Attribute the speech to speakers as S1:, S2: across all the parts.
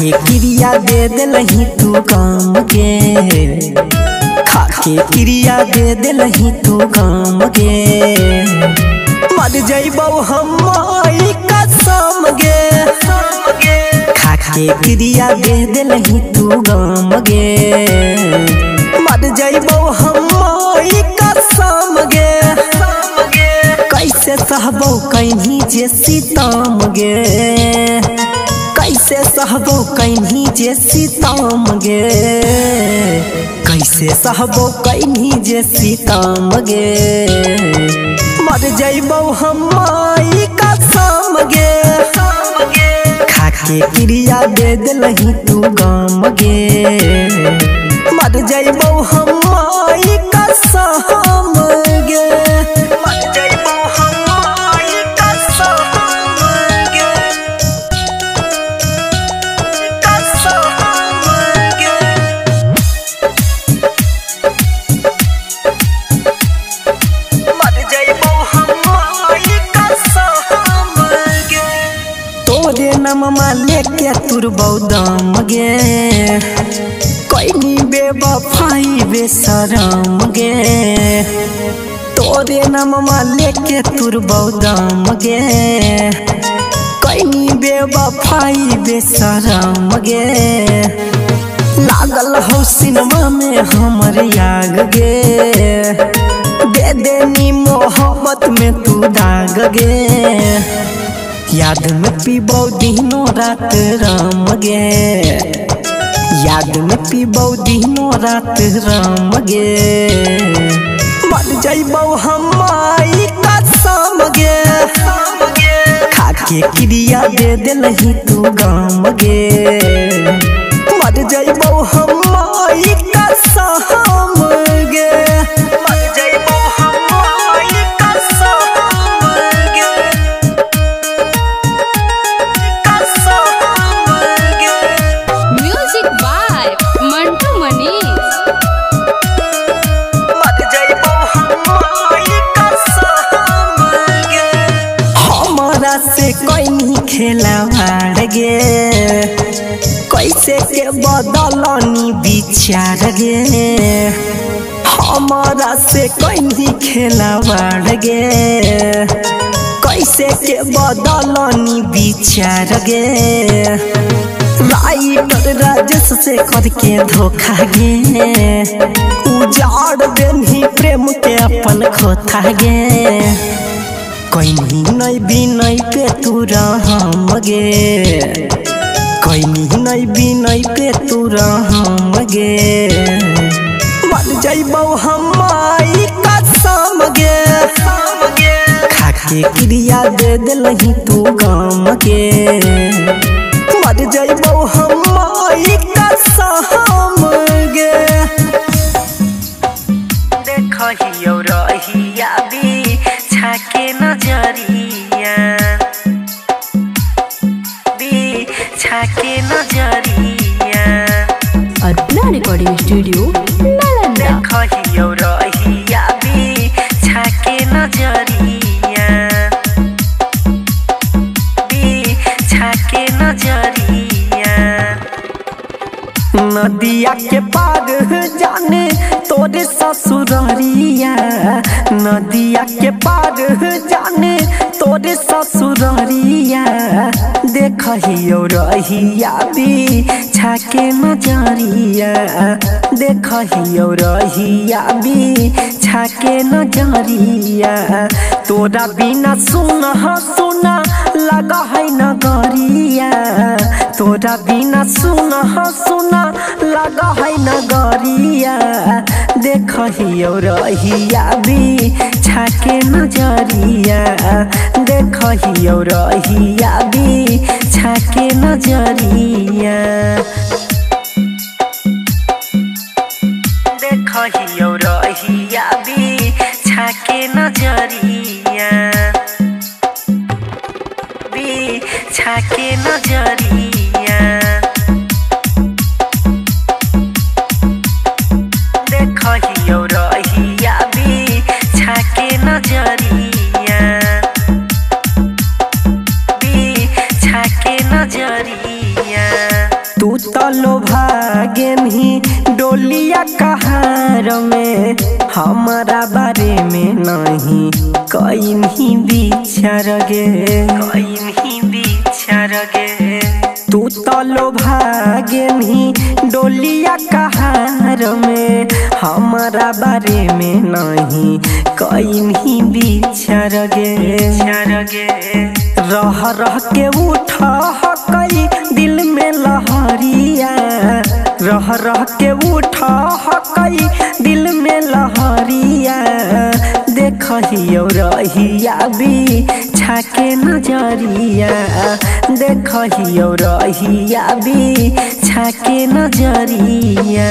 S1: खाके क्रिया दे दिलही तू काम के, खाके क्रिया दे दिलही तू काम के। मर जइबौ हम कसम गे, खाके क्रिया दे दिलही तू काम गे। मर जइबौ हम कसम गे, कैसे सहबौ कहीं जे सीताम गे, कैसे सहबौ कहीं जे सीताम गे, कैसे सहबौ कहीं जे सीताम गे। मर जइबौ हम कसम गे, खाके क्रिया दे दिलही तू गाम गे। मर जइबौ हम कसम गे, मर जइबौ हम कसम गे, कसम गे। मर जइबौ हम कसम गे, तोरे नाममा लेके तुरबौ दाम गे। कोई बेवफाई बेशरम गे, तोरे नाममा लेके तुरबौ दाम गे। कोई बेवफाई बेशरम गे, लागल हौ सिनेमा में हमर याग गे। दे देनी मोहब्बत में तू दाग गे, याद में पीबौ दिनों रात राम गे। याद में पीबौ दिनों रात राम गे। मर जइबौ हम कसम गे, खाके क्रिया दे दिलही तू गाम गे। मर जइबौ हम कसम गे, मर जइबौ हम कसम गे, कसम गे।
S2: Music by Mantu Manish.
S1: मर जइबौ हम कसम गे, हमरा से कोई नहीं खेलवाड़ गे। कैसे के बदलनी विचार गे, हमरा से कोई नहीं खेलवाड़ गे। कैसे के बदलनी विचार गे, राइटर राजेश से करके धोखा गे। उजाड़ देनी प्रेम के अपन खोथा गे, कोई नहीं बिनय पे तू रहम गे। कोई नहीं बिनय पे तू रहम गे। मर जइबौ हम कसम गे, खाके क्रिया दे दिलही तू गाम गे। मर जइबौ हम कसम गे। देखहियौ रहिया बिछा के नजरिया, बिछा के नजरिया।
S2: Arpana recording studio Nalanda.
S1: देखहियौ रहिया बिछा के नजरिया, बिछा के नजरिया। नदिया के पार जाने तोरे ससुररिया, नदिया के पार जाने तोरे ससुररिया। देखहियौ रहिया बिछा के नजरिया, देखहियौ रहिया बिछा के नजरिया। तोरा बिना सुना सुना लगा है नगरिया, तोरा बिना सुना सुना लगा है नगरिया। देखहियौ रहिया बिछा के नजरिया, देखहियौ रहिया बिछा के नजरिया। देखहियौ रहिया बिछा के नजरिया, बिछा के नजरिया। देखहियौ रहिया बिछा के नजरिया, बिछा के नजरिया। नहीं डोलिया कहार में हमारा बारे में नहीं कहीं बिचार गे तू तो लोभागे नहीं डोलिया कहार में हमारा बारे में नहीं कहीं बिचार गे रह रह के उठा कई दिल में लहरिया रह रह के उठा कई दिल में लहरिया देखियो रहिया भी छाके नजरिया देखियो रहिया भी छाके नजरिया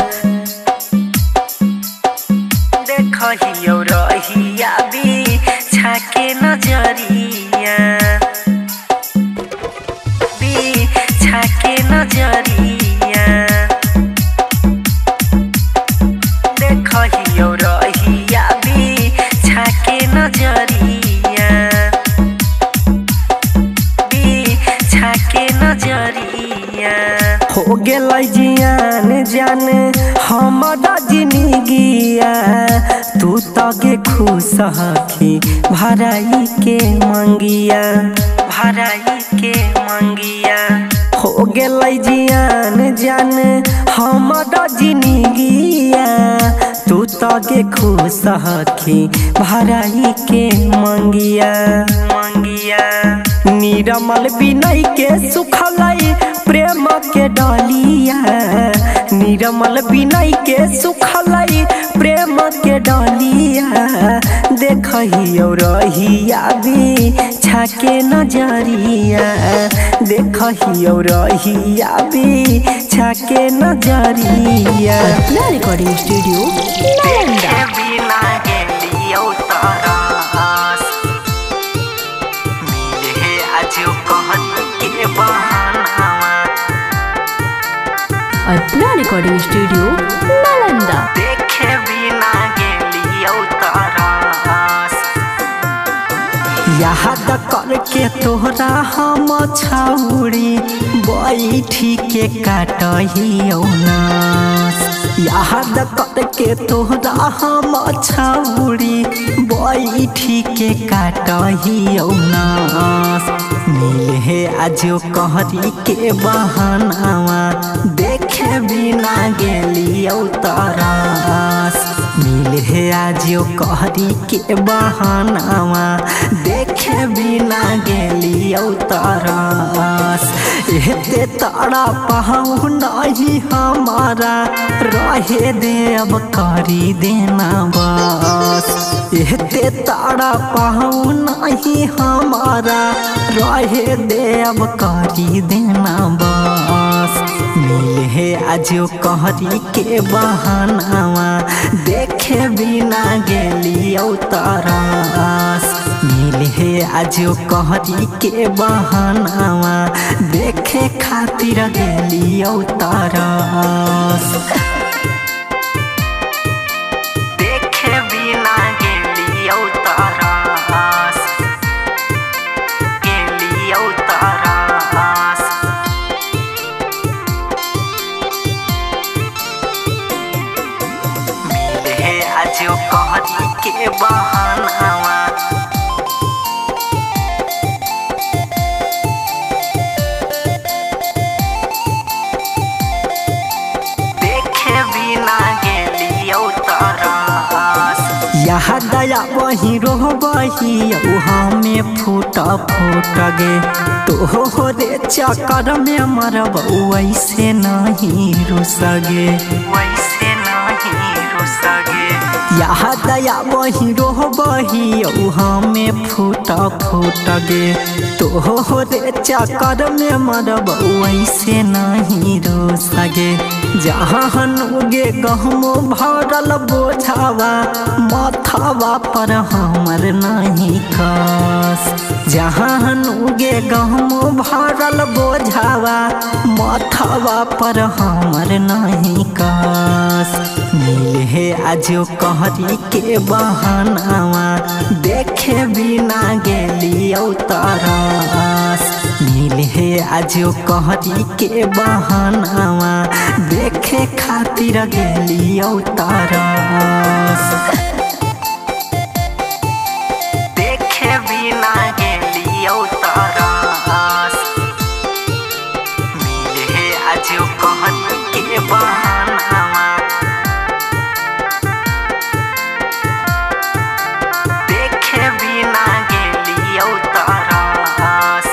S1: देखियो रहिया भी छाके नजरिया भी छाके नजरिया देखियो रहिया भी छाके नजरिया भी छाके नजरिया हो गेल जियान जान हमारा जिंदगिया तू तगे खुश हखी भराई के मंगिया हो गेल जियान जान हमारा जिंदगिया तू तगे खुश हखी भराई के मंगिया निरमल बिनय के सुखलाई प्रेम के डलिया निरमल बिनय के सुखलाई प्रेम के डलिया देखियो रहिया भी छाके नजरिया देखियो रहिया भी छाके नजरिया
S2: रिकॉर्डिंग स्टूडियो नालंदा
S1: बिना गेलियो तरस मिले आज कहत के बहाना
S2: अर्पणा रिकॉर्डिंग स्टूडियो नालंदा
S1: देखे बिना गेलियो तरस याद करके तोहरा हम छौरी बैठी के काटहियो नास याद करके तोहरा हम छौरी बैठी के काटहियो नास मिले आजो कहरी के बहानावा देखे बिना गेलियो तरस मिले आजो कहरी के बहानावा देखे बिना गेलियो तरस एते तारा पाहु नहीं हमारा रहे दे अब करी देना बस एते तारा पाहु नहीं हमारा रहे दे अब करी देना बस मिले आजो कहरी के बहानावा देखे बिना गेलियो तरस मिले आजो कहरी के बहानावा देखे खातिर गेलियो तरस देखे बिना गेलियो तरस गेलियो तरस मिले आजो कहरी के बहानावा यहाँ दया वही रोह बही हमें फूट गे तो रे चक्कर में मरब वैसे नहीं रुसगे यहाँ दया वही रोह बही हमें फूट गे तो रे चक्कर में मरब वैसे नहीं रुसगे जहाँ नुगे गहम भरल बोझावा मथवा पर हमर नहीं कस जहाँ नुगे गहम भरल बोझावा मथवा पर हमर नहीं कस मिले आजो कहरी के बहानावा देखे बिना गेलियो तरस मिले आज कहरी के बहानावा देखे खातिर गेलियो तरस देखे बिना गेलियो तरस मिले आज कहरी के बहानावा देखे बिना गेलियो तरस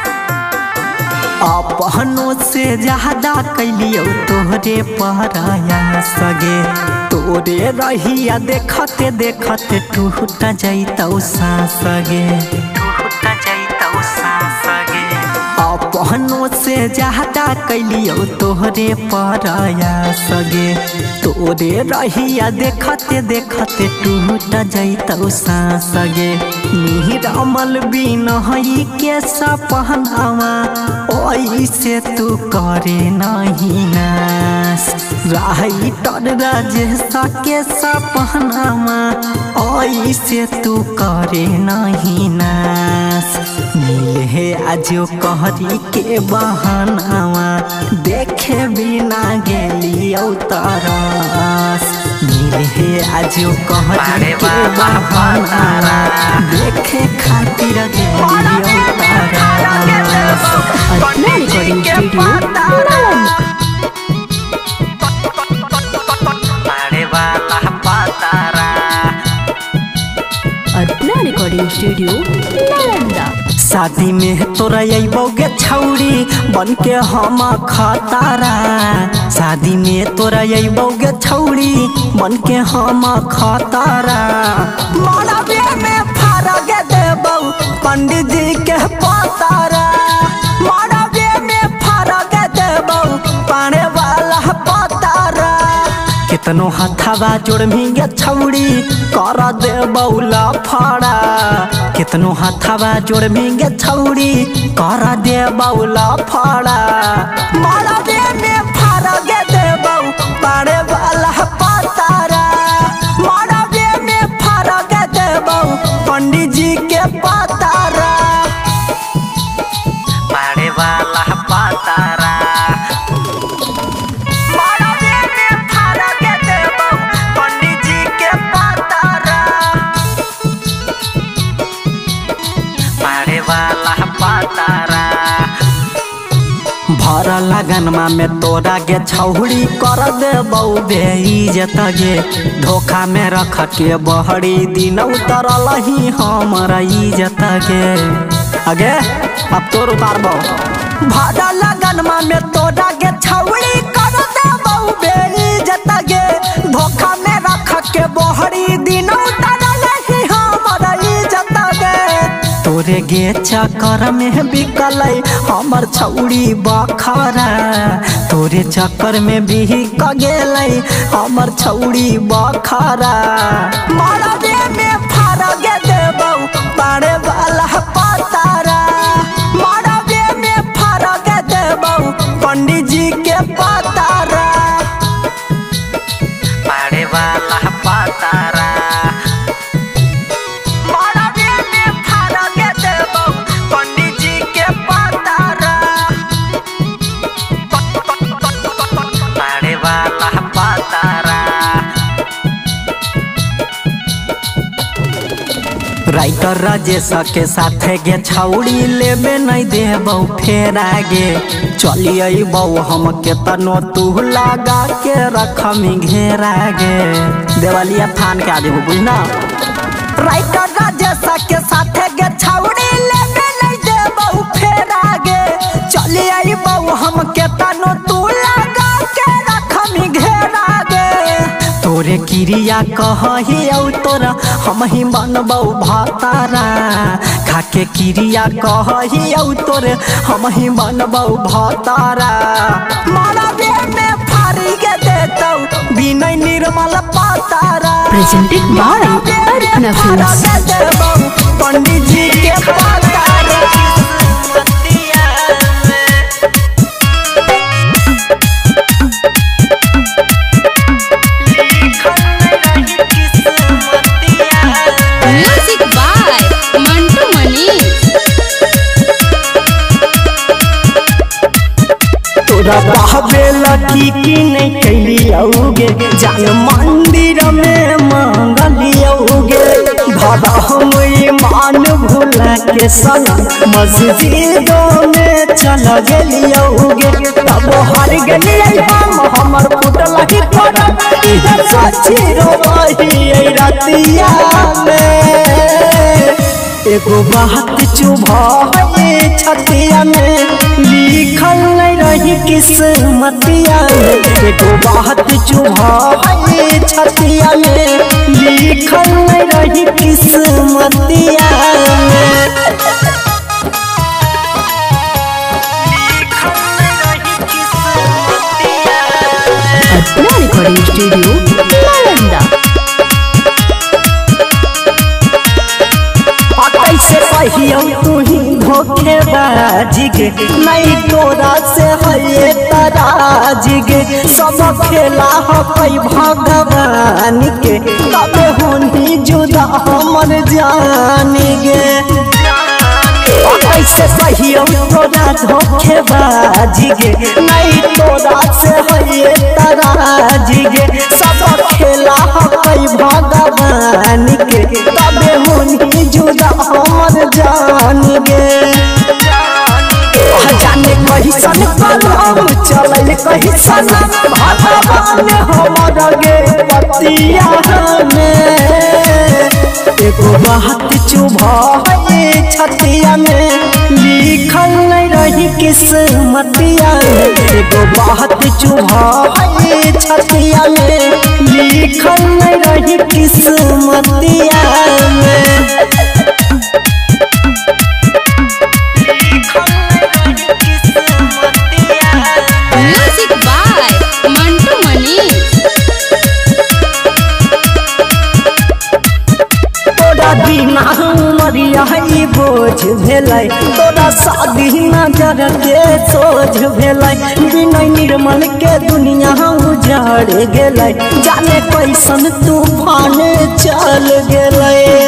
S1: अपनों से ज्यादा कैलियो तोहरे पराया सगे तोरे रहिया देखते देखते टूट जाइतौ सांसगे टूट जाइतौ सांसगे अपनों से ज्यादा कैलियो तोहरे पराया सगे तोरे रहिया देखते देखते टूट जाइतौ सांसगे निरमल बिनही के सपनावा ओइसे तू करे नहीं नास राही तर राजेश के सपनावा ओइसे तू करे नहीं नास मिले आज कहरी के बहानावा देखे बिना गेलियो तरस मिले आज कहरी के बहानावा देखे खातिर गेलियो तरस
S2: अपना रिकॉर्डिंग स्टूडियो अपना रिकॉर्डिंग स्टूडियो नालंदा।
S1: शादी में तोरा अइबोगे छौरी बन के हम खतारा शादी में तोरा अइबोगे छौरी बन के हम खतारा मरबे में फारगे देबौ पंडित जी के पतारा मरबे में फारगे देबौ पाने वाला पतारा कितनो हथवा जोड़मी गे छौरी कर देबौ लफड़ा कितनो हथवा जोड़मी गे छौरी कर देबौ लफड़ा मरबे में फारगे देबौ पारे वाला पतारा मरबे में फारगे देबौ पंडित जी के पतारा पारे वाला पतारा भर लगनमा में तोरा के छौड़ी कर देबौ बेइज्जत गे धोखा में रख के बहरी दिन उतरल ही हमरा इज्जत गे अगे अब तोर उतारबौ भर लगनमा में तोरा के छौड़ी कर देबौ बेइज्जत गे धोखा में रख के बहरी दिन उतरल ही हमरा इज्जत गे तोरे गे चक्कर में बिकलै हमर छौड़ी बखरा तोरे चक्कर में बिक गेलै हमर छौड़ी बखरा मरबे में फारगे देबौ पारे वाला पतारा मरबे में फारगे देबौ पंडित जी के पतारा पारे वाला पतारा राइटर राजेश के साथे गे छौड़ी लेबे नहीं देबौ फेर आगे चली अइबौ हम केतनो तू लगा के रखमी घेरा गे देवलिया थान के आदेबो बुझना राइटर राजेश के साथे गे छौड़ी लेबे नहीं देबौ फेर आगे चली अइबौ हम केतनो तू लगा के रखमी घेरा गे तोरे क्रिया कही तोरा हम ही बनबौ भतारा खाके क्रिया कही तोरे हम ही बनबौ भतारा मरबे में फारिगे देतौ बिनय निर्मल पतारा
S2: presented by Arpana films
S1: Pandit ji के पतारा तोरा बहबे लकी की नहीं कैली औगे जान मंदिर में मांगलियोगे धरा हम ईमान भूला के सनम मस्जिदों में चल गेलियोगे तब हार गेलिए हमर फुटल ही करम इधर सच्ची रोही रतिया में एगो बात चुभा छतिया में लिखल नहीं रही किस्मतिया में एगो बात चुभा छतिया में लिखल नहीं रही किस्मतिया में
S2: अर्पणा रिकॉर्डिंग स्टूडियो नालंदा।
S1: कैसे कहियो तू ही धोखेबाजी गे नहीं तोरा से है तराजी गे सब खेला है भगवान के तब होनी जुदा हमर जान गे कैसे कहियो तोरा धोखेबाजी गे नहीं तोरा से है तराजी गे सब खेला है भगवान के तब होनी जुदा हमर जान गे जाने कही सन कलम चल कही सन भगवान हमर गे पतिया में एगो बात चुभा छतिया में लिखल नहीं रही किस्मतिया में एगो बात चुभा छतिया में लिखल नहीं रही किस्मतिया में
S2: म्यूजिक बाय मंटू मनीष।
S1: तोरा बिना मरिया बोझ भेलै तोरा शादी नजर के सोझ भेलै बिना निर्मल के दुनिया उजड़ गेलै जाने कैसन तूफान चल गेलै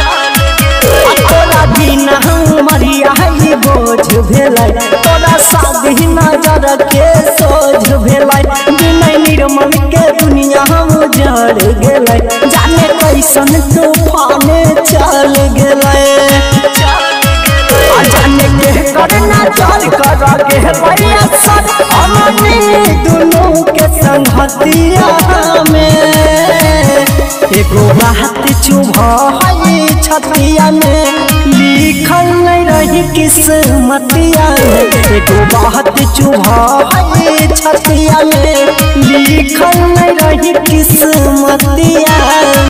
S1: तोरा बिना मरिया बोझ भेलै तोरा शादी नजर के सोझ भेलै बिना निर्मल के दुनिया उजड़ गेलै जाने कैसन तूफान चल गेलै जाने के करना चल कर के भैया सर हमनी दोनों के संगतिया में एगो बात चुभा छतिया में लिखल नहीं रही किस्मतिया में एगो बात चुभा छतिया में लिखल नहीं रही किस्मतिया।